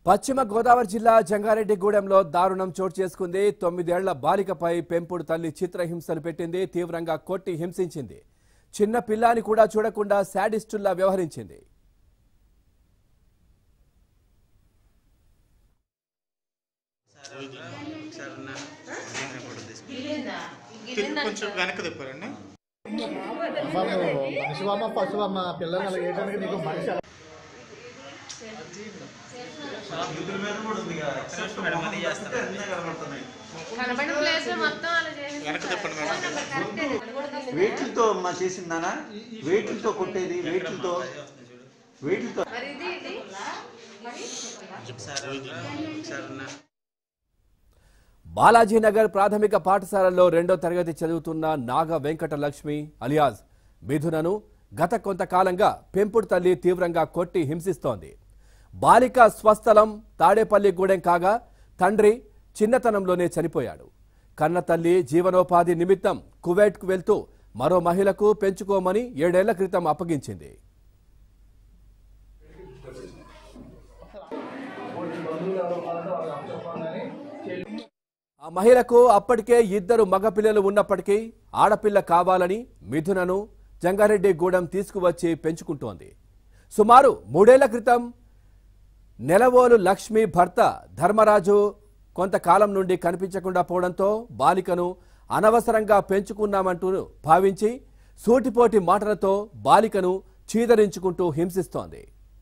పశ్చిమ గోదావరి జిల్లా జంగారెడ్డిగూడెంలో దారుణం చోటు చేసుకుంది. 9 ఏళ్ల బాలికపై పెంపుడు తల్లి చిత్రహింసలు పెట్టింది. తీవ్రంగా కొట్టి హింసించింది. చిన్న పిల్లాని కూడా చూడకుండా శాడిస్టుల్లా వ్యవహరించింది. వేట్లతో అమ్మ చేసిందానా? వేట్లతో కొట్టేది, వేట్లతో బాలాజీనగర్ ప్రాథమిక పాఠశాలలో 2వ తరగతి చదువుతున్న నాగ వెంకట లక్ష్మి అలియాజ్ మిథునను గత కొంతకాలంగా పెంపుడు తల్లి తీవ్రంగా కొట్టి హింసిస్తోంది. బాలిక స్వస్థలం తాడేపల్లిగూడెం కాగా తండ్రి చిన్నతనంలోనే చనిపోయాడు. కన్న తల్లి జీవనోపాధి నిమిత్తం కువైట్కు వెళ్తూ మరో మహిళకు పెంచుకోమని 7 ఏళ్ల క్రితం అప్పగించింది. ఆ మహిళకు అప్పటికే 2 మగపిల్లలు ఉన్నప్పటికీ ఆడపిల్ల కావాలని మిథునను జంగారెడ్డిగూడెం తీసుకువచ్చి పెంచుకుంటోంది. సుమారు 3 ఏళ్ల క్రితం నెలవోలు లక్ష్మి భర్త ధర్మరాజు కొంతకాలం నుండి కనిపించకుండా పోవడంతో బాలికను అనవసరంగా పెంచుకున్నామంటూ భావించి సూటిపోటి మాటలతో బాలికను చీదరించుకుంటూ హింసిస్తోంది.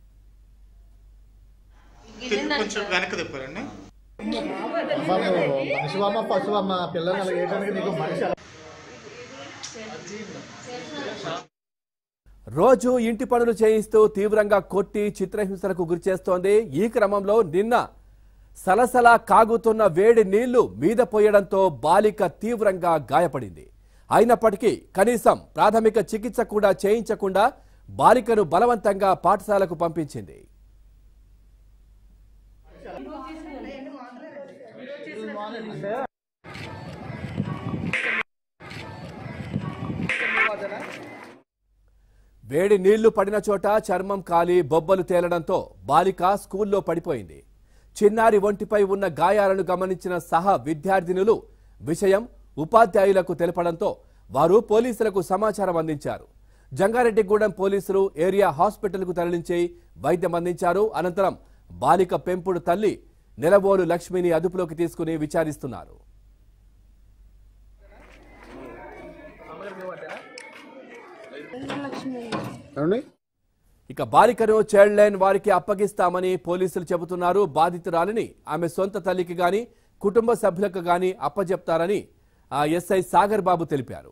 రోజు ఇంటి పనులు చేయిస్తూ తీవ్రంగా కొట్టి చిత్రహింసలకు గురిచేస్తోంది. ఈ క్రమంలో నిన్న సలసలా కాగుతున్న వేడి నీళ్లు మీద పోయడంతో బాలిక తీవ్రంగా గాయపడింది. అయినప్పటికీ కనీసం ప్రాథమిక చికిత్స కూడా చేయించకుండా బాలికను బలవంతంగా పాఠశాలకు పంపించింది. వేడి నీళ్లు పడిన చోట చర్మం కాలి బొబ్బలు తేలడంతో బాలిక స్కూల్లో పడిపోయింది. చిన్నారి ఒంటిపై ఉన్న గాయాలను గమనించిన సహా విద్యార్థినులు విషయం ఉపాధ్యాయులకు తెలపడంతో వారు పోలీసులకు సమాచారం అందించారు. జంగారెడ్డిగూడెం పోలీసులు ఏరియా హాస్పిటల్కు తరలించి వైద్యం అందించారు. అనంతరం బాలిక పెంపుడు తల్లి నెలవోలు లక్ష్మిని అదుపులోకి తీసుకుని విచారిస్తున్నారు. ఇక బాలికను చైల్డ్ లైన్ వారికి అప్పగిస్తామని పోలీసులు చెబుతున్నారు. బాధితురాలిని ఆమె సొంత తల్లికి గాని కుటుంబ సభ్యులకు గాని అప్పజెప్తారని ఎస్ఐ సాగర్ బాబు తెలిపారు.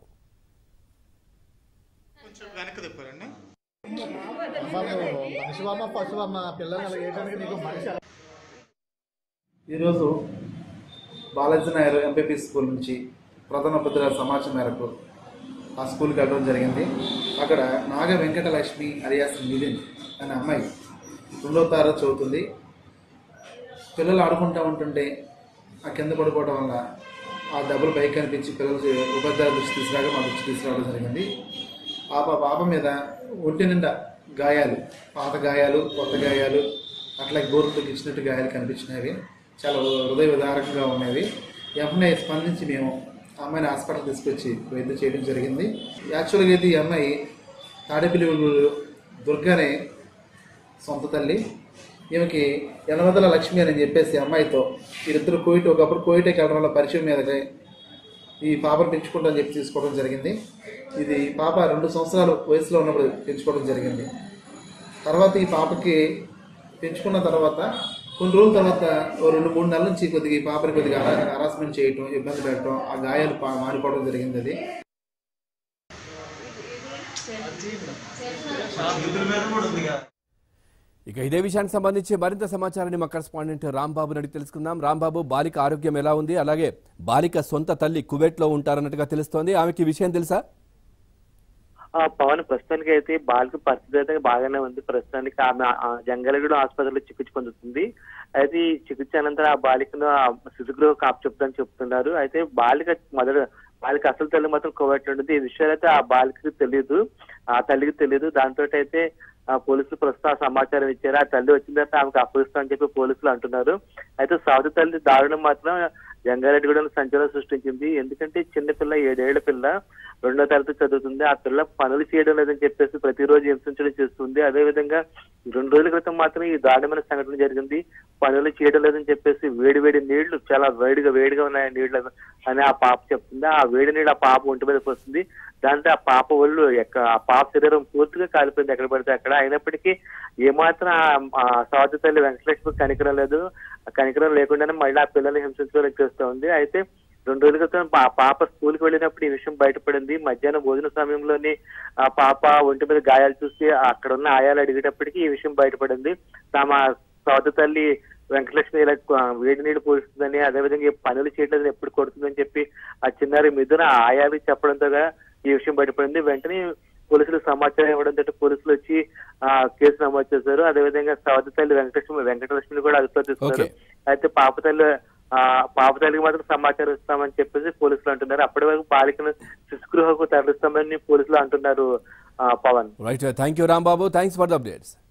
ఈరోజు బాలాజీనగర్ ఎంపీపీ స్కూల్ నుంచి ప్రధాన ఉపాధ్యాయుల సమాచారం మేరకు ఆ స్కూల్కి వెళ్ళడం జరిగింది. అక్కడ నాగ వెంకట లక్ష్మి అలియాస్ మిథున్ అనే అమ్మాయి 2వ తరగతి చదువుతుంది. పిల్లలు ఆడుకుంటూ ఉంటుంటే ఆ కింద పడిపోవడం వల్ల ఆ డబ్బులు పైకి కనిపించి పిల్లలు ఉపాధ్యాయుల దృష్టి తీసుకురాగా మా దృష్టి తీసుకురావడం జరిగింది. ఆ పాప మీద ఒంటి నిండా గాయాలు, పాత గాయాలు, కొత్త గాయాలు, అట్లాగే గోరుకు ఇచ్చినట్టు గాయాలు కనిపించినవి. చాలా హృదయ విదారకంగా ఉన్నవి. వెంటనే స్పందించి మేము ఆ అమ్మాయిని హాస్పిటల్ తీసుకొచ్చి వైద్యం చేయడం జరిగింది. యాక్చువల్గా అయితే ఈ అమ్మాయి తాడేపల్లి దుర్గానే సొంత తల్లి. ఈమెకి యనమదల లక్ష్మి అని చెప్పేసి అమ్మాయితో వీరిద్దరు ఒకప్పుడు కోయిటకి వెళ్ళడం వల్ల పరిచయం మీదకి ఈ పాపను పెంచుకుంటామని చెప్పి తీసుకోవడం జరిగింది. ఇది పాప 2 సంవత్సరాల వయసులో ఉన్నప్పుడు పెంచుకోవడం జరిగింది. తర్వాత ఈ పాపకి పెంచుకున్న తర్వాత కొన్ని రోజుల తర్వాత 2-3 నెలల నుంచి కొద్దిగా ఈ పాపని కొద్దిగా హరాస్మెంట్ చేయటం, ఇబ్బంది పెట్టడం, ఆ గాయాలు మారిపోవడం జరిగింది. అది ఇక ఇదే విషయానికి సంబంధించి మరింత సమాచారాన్ని మా కరెస్పాండెంట్ రాంబాబు అడిగి తెలుసుకుందాం. రాంబాబు, బాలిక ఆరోగ్యం ఎలా ఉంది? అలాగే బాలిక సొంత తల్లి కువైట్లో ఉంటారన్నట్టుగా తెలుస్తోంది. ఆమెకి విషయం తెలుసా? పవన్, ప్రస్తుతానికి అయితే బాలిక పరిస్థితి అయితే బాగానే ఉంది. ప్రస్తుతానికి ఆమె జంగారెడ్డిగూడెం ఆసుపత్రిలో చికిత్స పొందుతుంది. అయితే ఈ చికిత్స అనంతరం ఆ బాలికను శిశుగృహ కాపు చెప్తానని చెప్తున్నారు. అయితే బాలిక అసలు తల్లి మాత్రం కువైట్ ఉంటుంది. ఈ విషయాలు అయితే ఆ బాలికకి తెలియదు, ఆ తల్లికి తెలియదు. దాంతో అయితే పోలీసులు ప్రస్తుతం ఆ సమాచారం ఇచ్చారు. ఆ తల్లి వచ్చిన తర్వాత ఆమెకు అప్పగిస్తామని చెప్పి పోలీసులు అంటున్నారు. అయితే సవతి తల్లి దారుణం మాత్రం జంగారెడ్డిగూడెంలో సంచలనం సృష్టించింది. ఎందుకంటే చిన్నపిల్ల 7 ఏళ్ల పిల్ల 2వ తరగతి చదువుతుంది. ఆ పిల్ల పనులు చేయడం లేదని చెప్పేసి ప్రతిరోజు హింసించడం చేస్తుంది. అదేవిధంగా 2 రోజుల క్రితం మాత్రం ఈ దారుణమైన సంఘటన జరిగింది. పనులు చేయడం లేదని చెప్పేసి వేడి నీళ్లు, చాలా వేడిగా ఉన్నాయి నీళ్లు అని ఆ పాప చెప్తుంది. ఆ వేడి నీళ్ళు ఆ పాప ఒంటి మీదకి వస్తుంది. దాంతో ఆ పాప ఒళ్ళు ఆ పాప శరీరం పూర్తిగా కాలిపోయింది ఎక్కడ పడితే అక్కడ. అయినప్పటికీ ఏమాత్రం ఆ సవతి తల్లి వెంకటలక్ష్మి కనికరం లేదు. కనికరం లేకుండానే మళ్ళీ ఆ పిల్లల్ని హింసించడానికి చేస్తూ ఉంది. అయితే 2 రోజుల క్రితం పాప స్కూల్కి వెళ్ళినప్పుడు ఈ విషయం బయటపడింది. మధ్యాహ్నం భోజన సమయంలోని ఆ పాప ఒంటి మీద గాయాలు చూసి అక్కడ ఉన్న ఆయాలు అడిగేటప్పటికి ఈ విషయం బయటపడింది. తమ సవతి తల్లి వెంకటలక్ష్మి ఇలా వేడి నీళ్ళు పోస్తుందని, అదేవిధంగా పనులు చేయట్లేదని, ఎప్పుడు కొడుతుందని చెప్పి ఆ చిన్నారి మిథున ఆయాలకు చెప్పడంతో ఈ విషయం బయటపడింది. వెంటనే పోలీసులకు సమాచారం ఇవ్వడంతో పోలీసులు వచ్చి కేసు నమోదు చేశారు. అదేవిధంగా సవతి తల్లి వెంకటలక్ష్మిని కూడా అదుపులో తీసుకున్నారు. అయితే పాప తల్లికి మాత్రం సమాచారం ఇస్తామని చెప్పేసి పోలీసులు అంటున్నారు. అప్పటి వరకు బాలికను శిశుగృహకు తరలిస్తామని పోలీసులు అంటున్నారు. Pavan. Right, thank you Rambabu, thanks for the updates.